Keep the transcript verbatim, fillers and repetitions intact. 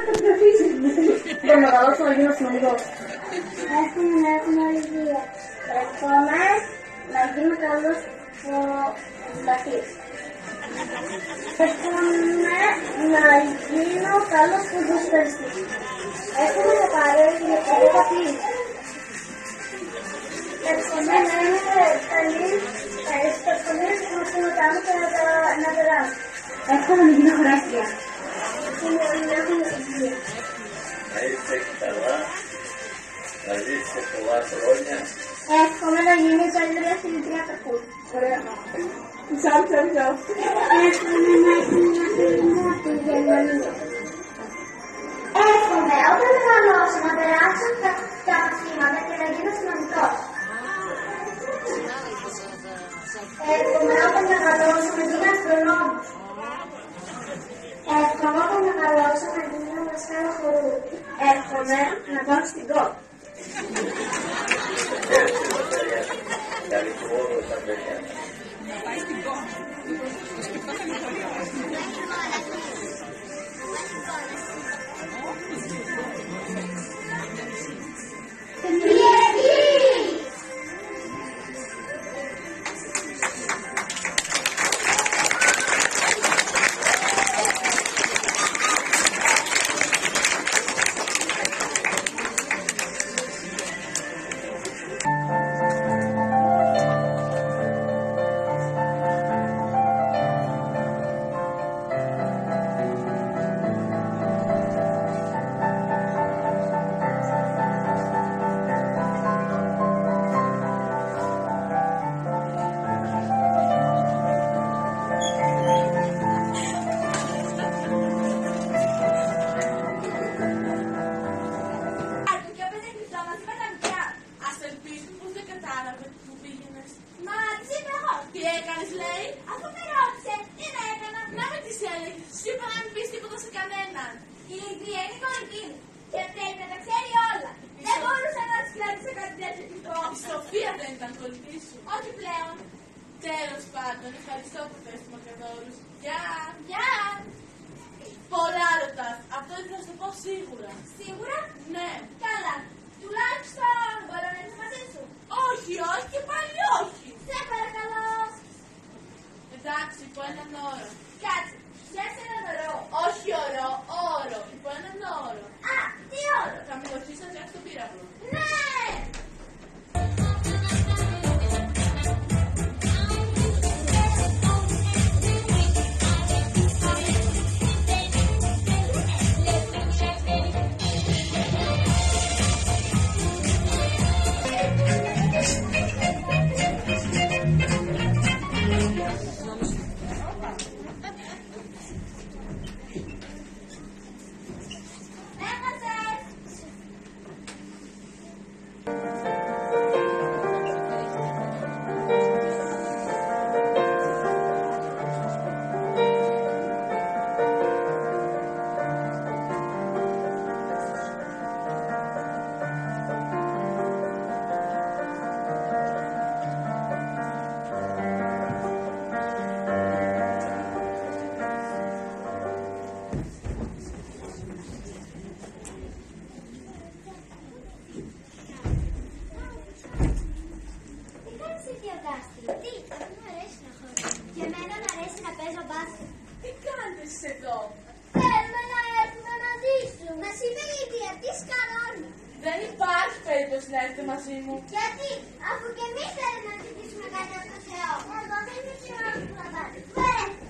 Δεν μεγαλώσω να γίνω σημαντικός. Εύχομαι να έχουμε όλη υγεία. Εύχομαι να γίνω καλός φωτογραφής. Εύχομαι να γίνω καλός ποδοσφαιριστής. Εύχομαι να παρέχει με καλή καθήλυση. Εύχομαι να είμαι καλή στο σχολείο και να μαθήματά μου και να περάσω. Εύχομαι να γίνω χωράστρια. Εύχομαι να έχουμε υγεία. Να είσαι καλά, να ζήσεις πολλά χρόνια. Εύχομαι να γίνει η καλύτερη αθλητρία κακού. Ωραία. Τσάου, τσάου, τσάου. Εύχομαι να γίνει μια φίλη μου από τη Γερμανία. Εύχομαι όταν μεγαλώσω να περάσω τα, τα μαθήματα και να γίνω σημαντικός. Εύχομαι όταν μεγαλώσω να γίνω αστρονόμος. Εύχομαι όταν μεγαλώσω να γίνω δασκάλα χορού. Εύχομαι να πάω στην ΚΟΠ. Καλή χώρο στα παιδιά. Όχι πλέον. Τέλος πάντων, ευχαριστώ που πες του μακεδόρους. Γεια! Γεια! Πολλά ρωτάς. Αυτό ήθελα να σου το πω σίγουρα. Σίγουρα? Ναι. Καλά. Τουλάχιστον μπορώ να έρθω μαζί σου. Όχι, όχι και πάλι όχι. Σε παρακαλώ. Εντάξει, υπό έναν όρο. Κάτσε. Φτιάξε έναν όρο. Όχι όρο, όρο. Υπό έναν όρο. Α, τι όρο? Θα με βοηθήσει να φτιάξω τον πύραυλο. Ναι! Τι κάνεις εδώ? Θέλουμε να έρθουμε μαζί σου. Να σημαίνει διετής κανόνι. Δεν υπάρχει περίπτωση να έρθετε μαζί μου. Γιατί, αφού και εμείς θέλουμε να ζητήσουμε κάτι από το Θεό. Εγώ δεν είμαι σίγουρος που θα πάρει.